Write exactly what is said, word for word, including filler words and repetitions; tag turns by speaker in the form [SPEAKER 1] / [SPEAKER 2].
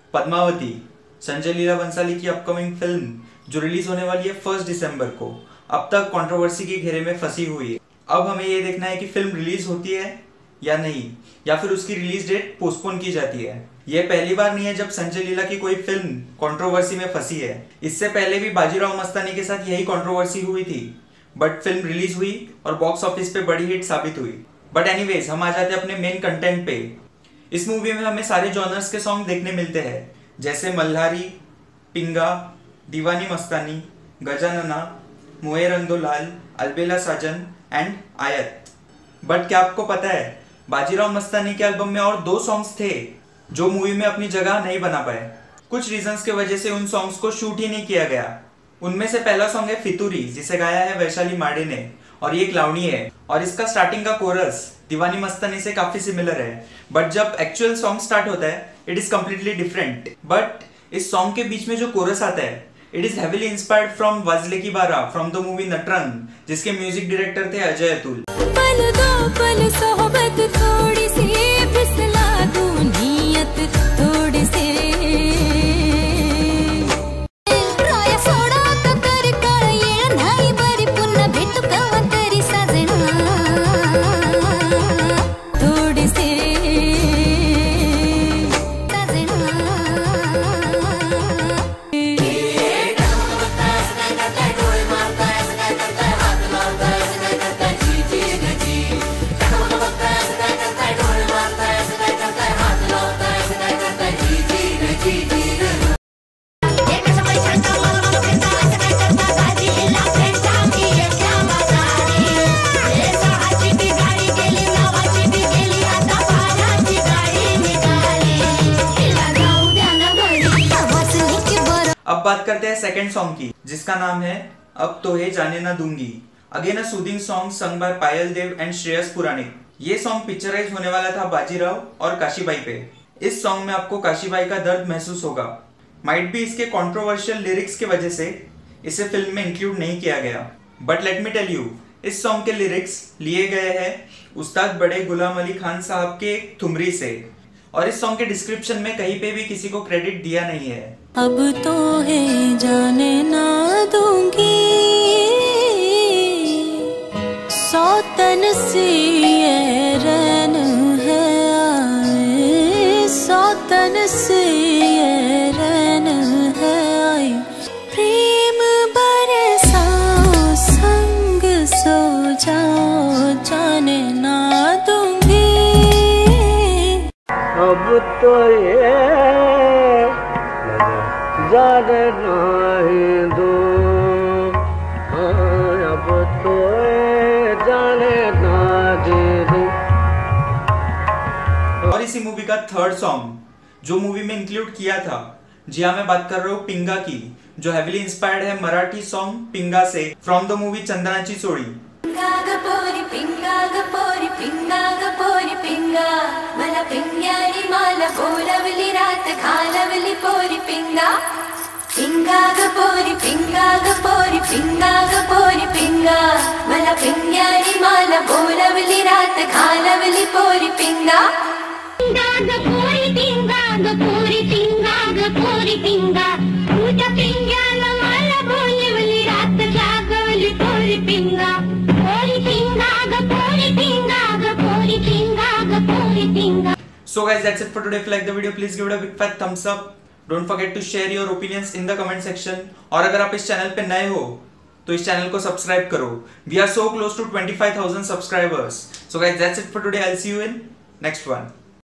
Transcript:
[SPEAKER 1] पद्मावती संजय लीला बंसाली की upcoming film जो release होने वाली है फर्स्ट दिसंबर को, अब तक कंट्रोवर्सी के घेरे में फंसी हुई है। अब हमें ये देखना है कि फिल्म रिलीज होती है या नहीं, या फिर उसकी रिलीज डेट पोस्टपोन की जाती है। यह पहली बार नहीं है जब संजय लीला की कोई फिल्म कंट्रोवर्सी में फंसी है। इससे पहले भी बाजीराव मस्तानी के साथ यही कंट्रोवर्सी हुई थी, बट फिल्म रिलीज हुई और बॉक्स ऑफिस पे बड़ी हिट साबित हुई। बट एनीवेज, हम आ जाते हैं अपने मेन कंटेंट पे। इस मूवी में हमें सारे जॉनर्स के सॉन्ग देखने मिलते हैं, जैसे मल्हारी, पिंगा, दीवानी मस्तानी, गजानना, मोए रंग दो लाल, अलबेला साजन एंड आयत। बट क्या आपको पता है, बाजीराव मस्तानी के एल्बम में और दो सॉन्ग्स थे जो मूवी में अपनी जगह नहीं बना पाए। कुछ रीजंस के वजह से उन सॉन्ग्स को शूट ही नहीं किया गया। उनमें से पहला सॉन्ग है फितूरी, जिसे गाया है वैशाली माडे ने, और ये एक लावणी है और इसका स्टार्टिंग का कोरस दीवानी मस्तानी से काफी सिमिलर है। बट जब एक्चुअल सॉन्ग स्टार्ट होता है it is completely different. But इस सॉन्ग के बीच में जो कोरस आता है it is heavily inspired from वाजले की बारात फ्रॉम द मूवी नटरंग, जिसके म्यूजिक डायरेक्टर थे अजय अतुल।
[SPEAKER 2] पल दो पल सोहबत थोड़ी सी फिसला दूं नियत थोड़ी सी राया सोडा तो कर का ये नाही बरी पुन्हा भेटू कवा तरी साजना थोड़ी सी
[SPEAKER 1] अब बात करते हैं सेकंड सॉन्ग की, जिसका नाम है अब तो है जाने ना दूंगी। Again a soothing song sung by Payal Dev and Shreyas Puranik. ये सॉन्ग पिक्चराइज होने वाला था बाजीराव और काशीबाई पे। इस सॉन्ग में आपको काशीबाई का दर्द महसूस होगा। माइट भी इसके कंट्रोवर्शियल लिरिक्स की वजह से इसे फिल्म में इंक्लूड नहीं किया गया। But let me tell you, इस सॉन्ग के लिरिक्स लिए गए हैं उस्ताद बड़े गुलाम अली खान साहब के ठुमरी से, और इस सॉन्ग के डिस्क्रिप्शन में कहीं पे भी किसी को क्रेडिट दिया नहीं है।
[SPEAKER 2] अब तो है जाने ना दूंगी सौतन सी ये रैन है आए, सौतन सी ये रैन है आए, प्रेम बरसाओ संग सो जाओ जाने ना दूंगी।
[SPEAKER 3] अब तो ये जाने नहीं दो, अब तो ये जाने ना दे।
[SPEAKER 1] और इसी मूवी का थर्ड सॉन्ग जो मूवी में इंक्लूड किया था, जी हाँ मैं बात कर रहा हूँ पिंगा की, जो हेवीली इंस्पायर्ड है मराठी सॉन्ग पिंगा से फ्रॉम द मूवी चंदनाची चोळी।
[SPEAKER 2] पिंगा ग पोरी पिंगा ग पोरी पिंगा ग पोरी पिंगा मला पिंग्यानी माला बोलवली रात घालवली पोरी पिंगा। पिंगा ग पोरी पिंगा ग पोरी पिंगा ग पोरी पिंगा मला पिंग्यानी माला बोलवली रात घालवली पोरी पिंगा। पिंगा ग पोरी पिंगा ग पोरी पिंगा ग पोरी पिंगा तुझ्या पिंग्याला मला बोलवली रात जागवली पोरी पिंगा।
[SPEAKER 1] So guys, that's it for today. If you like the video, please give it a big fat thumbs up. Don't forget to share your opinions in the comment section. और अगर आप इस चैनल पे नए हो तो इस चैनल को सब्सक्राइब करो। We are so close to twenty-five thousand subscribers. So guys, that's it for today. I'll see you in next one.